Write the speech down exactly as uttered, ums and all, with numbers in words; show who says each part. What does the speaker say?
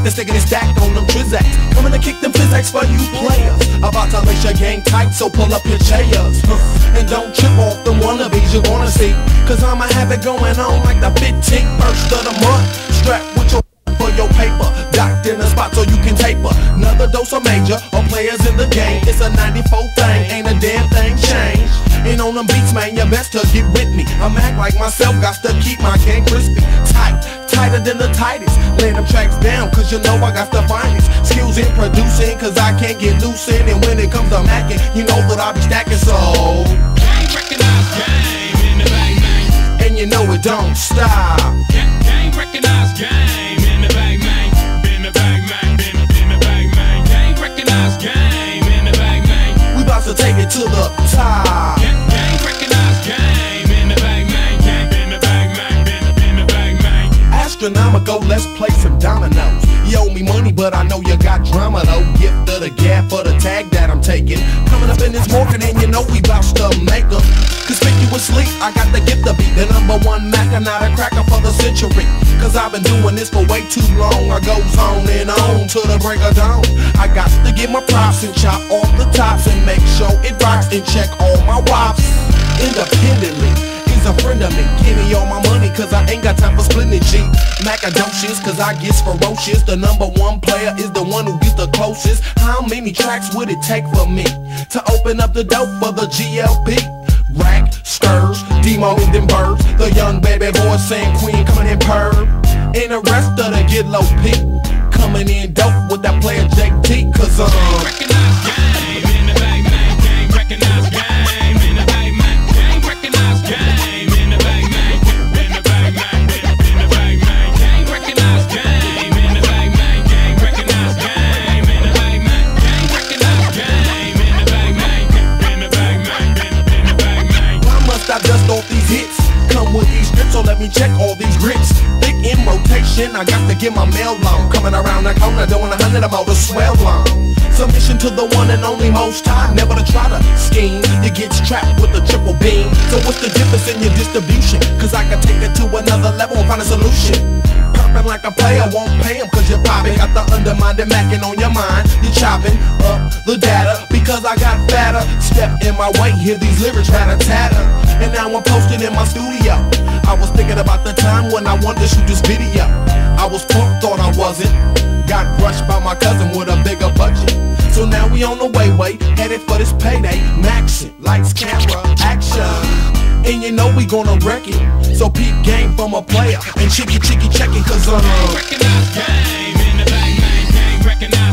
Speaker 1: the stick and stacked on them Trizacs. Coming to kick them physics for you players. About to lace your game tight, so pull up your chairs. Huh. And don't trip off the wannabes you're gonna see, cause I'ma have it going on like the fifteenth first of the month. Strap with your for your paper, docked in a spot so you can taper. Another dose of major, or players in the game. It's a ninety-four thing, ain't a damn thing changed. And on them beats, man, you best to get with me. I'm act like myself, got to keep my game crispy. Tight, tighter than the tightest. Lay them tracks down, cause you know I got the finest skills in producing, cause I can't get loose in. And when it comes to macking, you know that I'll be stacking. So
Speaker 2: game recognized, game in the bang bang.
Speaker 1: And you know it don't stop.
Speaker 2: Game, game recognized, game in the bang bang. In the bang bang, in, in the bang bang. Game recognized, game in the bang bang.
Speaker 1: We about to take it to the top.
Speaker 2: Game, game recognized, game in the bang bang. Game in the bang bang, in, in the bang bang.
Speaker 1: Astronomical, let's play some dominoes. You owe me money, but I know you got drama though. Gift of the gap for the tag that I'm taking. Coming up in this market and you know we bout to make 'em. Conspicuously, I got the gift to be the number one Mac and not a cracker for the century. Cause I've been doing this for way too long. I goes on and on to the break of dawn. I got to get my props and chop off the tops and make sure it rocks and check all my wops independently. A friend of me, give me all my money cause I ain't got time for splitting G. Macadocious cause I get ferocious. The number one player is the one who gets the closest. How many tracks would it take for me to open up the dope for the G L P? Rack, stirs, Demo and them birds. The young baby boy saying queen coming in perv. And the rest of the get low P coming in dope with that player J T. Cause um
Speaker 2: recognized game in the bang bang. Game recognized game in the bang bang. Game recognized game.
Speaker 1: So let me check all these grits. Thick in rotation, I got to get my mail long. Coming around that corner, doing a hundred, I'm out to swell long. Submission to the one and only most time. Never to try to scheme, you get trapped with a triple beam. So what's the difference in your distribution? Cause I can take it to another level and find a solution. Purping like a player, won't pay him cause you're popping. Got the undermined macking on your mind. You're chopping up the data because I got fatter. Step in my way, hear these lyrics rat-a-tatter. And now I'm posted in my studio. I was thinking about the time when I wanted to shoot this video. I was pumped, thought I wasn't. Got brushed by my cousin with a bigger budget. So now we on the way, way, headed for this payday. Maxin', lights, camera, action. And you know we gonna wreck it. So peep game from a player and chicky chicky check it cause I'm
Speaker 2: game recognized game in the bang bang. Game recognized